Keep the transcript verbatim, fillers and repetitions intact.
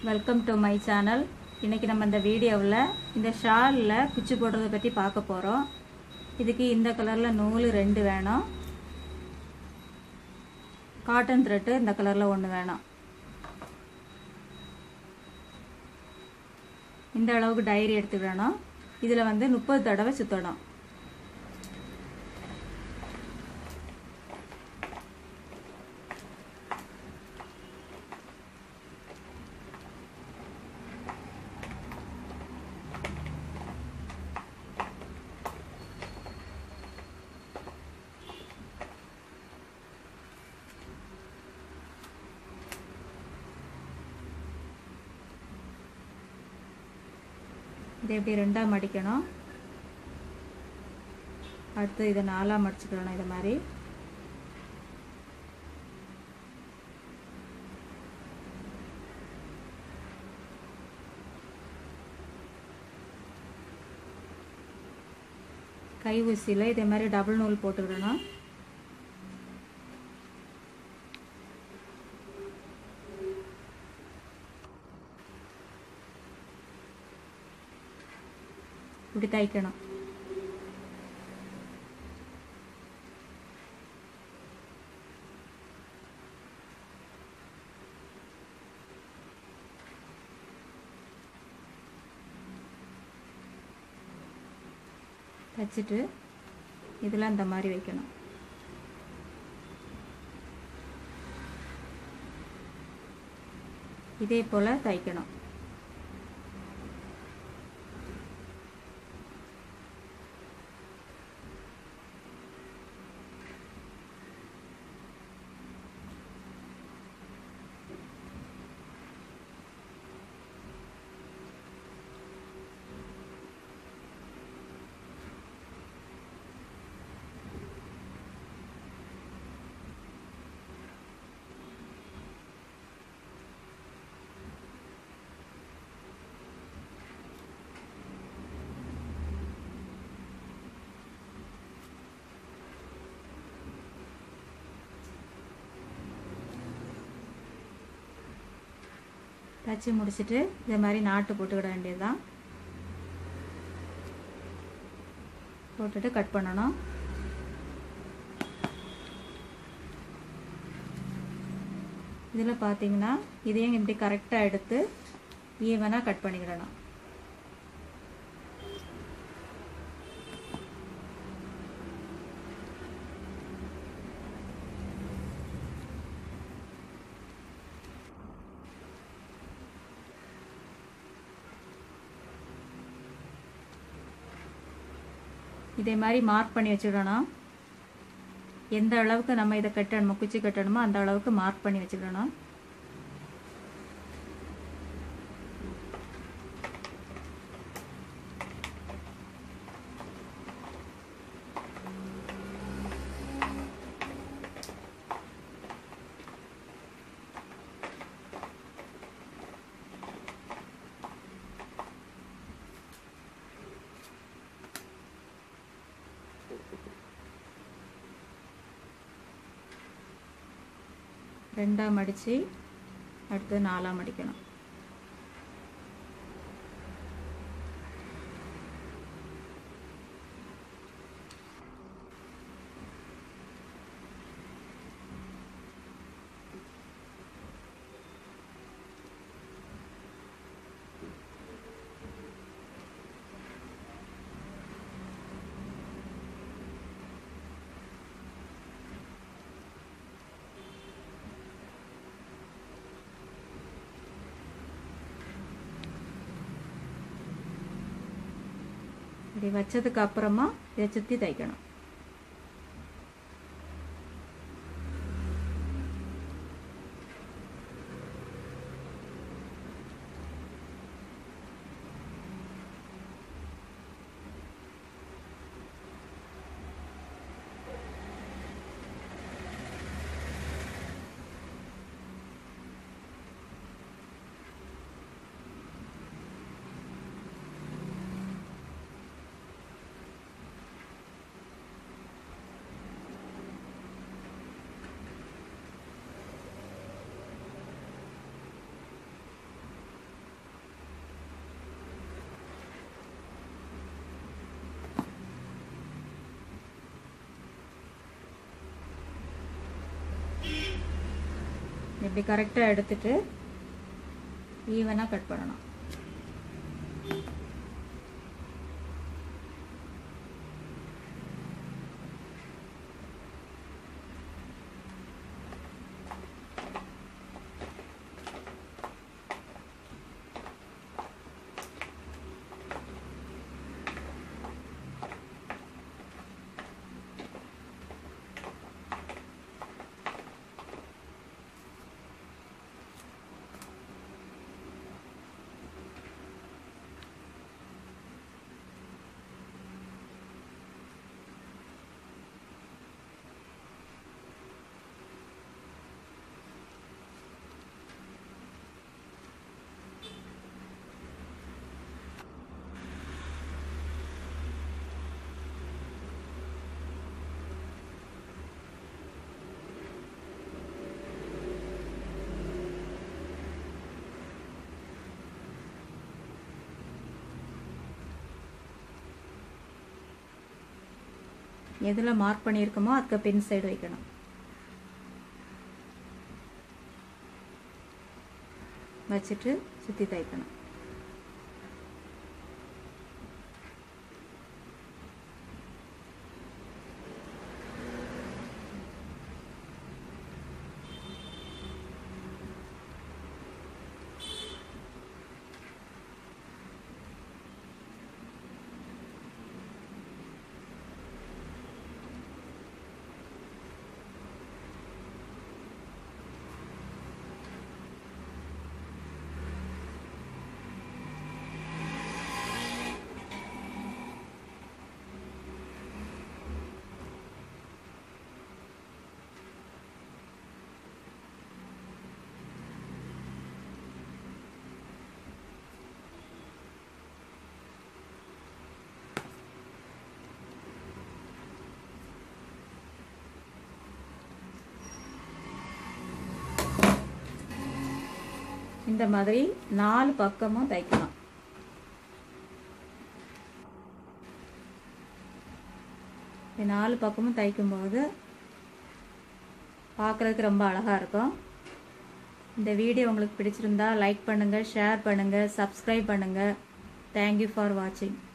Welcome to my channel. இன்றைக்கி நம்ம இந்த வீடியோவில் இந்த ஷாலில் குச்சி போடுறதை பற்றி பார்க்க போகிறோம். இதுக்கு இந்த கலரில் நூல் ரெண்டு வேணும், காட்டன் த்ரெட்டு இந்த கலரில் ஒன்று வேணும். இந்த அளவுக்கு டைரி எடுத்துக்கிடணும். இதில் வந்து முப்பது தடவை சுற்றணும். இதை எப்படி ரெண்டாக மடிக்கணும். அடுத்து இதை நாலாக மடிச்சுக்கணும். இது மாதிரி கை ஊசியில் இதே மாதிரி டபுள் நூல் போட்டுக்கிடணும். இப்படி தைக்கணும். தைச்சிட்டு இதில் இந்த மாதிரி வைக்கணும். இதே போல் தைக்கணும். தச்சு முடிச்சுட்டு இதே மாதிரி நாட்டு போட்டுக்கிட வேண்டியதுதான். போட்டுட்டு கட் பண்ணணும். இதில் பார்த்தீங்கன்னா இதையும் இப்படி கரெக்டாக எடுத்து ஈவனாக கட் பண்ணிக்கிடணும். இதே மாதிரி மார்க் பண்ணி வச்சுக்கணும். எந்த அளவுக்கு நம்ம இதை கட்டணுமோ, குச்சி கட்டணுமோ அந்த அளவுக்கு மார்க் பண்ணி வச்சுக்கணும். ரெண்டாக மடித்து அடுத்து நாலாக மடிக்கணும். இப்படி வச்சதுக்கு அப்புறமா இதை சுற்றி தைக்கணும். இப்படி கரெக்டாக எடுத்துட்டு ஈவனாக கட் பண்ணணும். எதில் மார்க் பண்ணியிருக்கோமோ அதுக்கு பின் சைடு வைக்கணும். வச்சுட்டு சுற்றி தைக்கணும். இந்த மாதிரி நாலு பக்கமும் தைக்கலாம். நாலு பக்கமும் தைக்கும்போது பார்க்குறதுக்கு ரொம்ப அழகாக இருக்கும். இந்த வீடியோ உங்களுக்கு பிடிச்சிருந்தா லைக் பண்ணுங்கள், ஷேர் பண்ணுங்கள், சப்ஸ்கிரைப் பண்ணுங்கள். தேங்க்யூ ஃபார் வாட்சிங்.